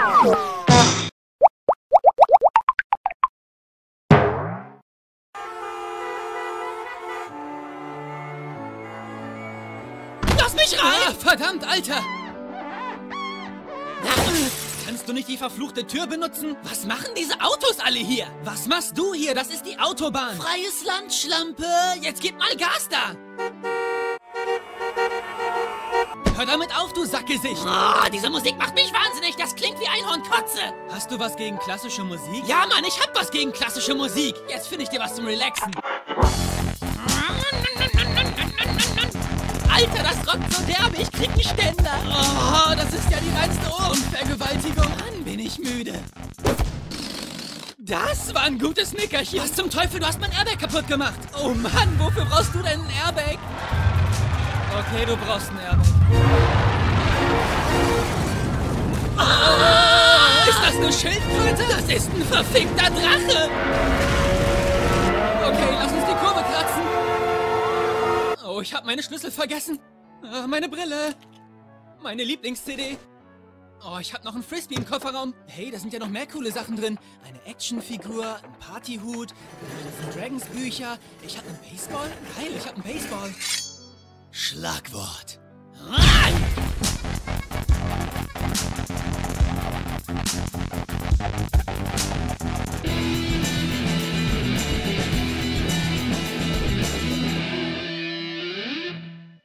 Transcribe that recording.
Lass mich rein! Ah, verdammt, Alter! Kannst du nicht die verfluchte Tür benutzen? Was machen diese Autos alle hier? Was machst du hier? Das ist die Autobahn. Freies Land, Schlampe! Jetzt gib mal Gas da! Hör damit auf, du Sackgesicht! Oh, diese Musik macht mich wahnsinnig! Das klingt wie Einhornkotze! Hast du was gegen klassische Musik? Ja, Mann, ich hab was gegen klassische Musik! Jetzt finde ich dir was zum Relaxen. Alter, das rockt so derbe, ich krieg einen Ständer! Oh, das ist ja die reinste Ohrenvergewaltigung. Mann, bin ich müde! Das war ein gutes Nickerchen. Was zum Teufel, du hast mein Airbag kaputt gemacht! Oh Mann, wofür brauchst du denn ein Airbag? Okay, du brauchst ein Airbag. Ah, ist das eine Schildkröte? Das ist ein verfickter Drache! Okay, lass uns die Kurve kratzen. Oh, ich habe meine Schlüssel vergessen. Meine Brille. Meine Lieblings-CD. Oh, ich habe noch einen Frisbee im Kofferraum. Hey, da sind ja noch mehr coole Sachen drin. Eine Actionfigur, ein Partyhut, Dungeons & Dragons Bücher. Ich habe einen Baseball. Geil, ich habe einen Baseball. Schlagwort. Mann!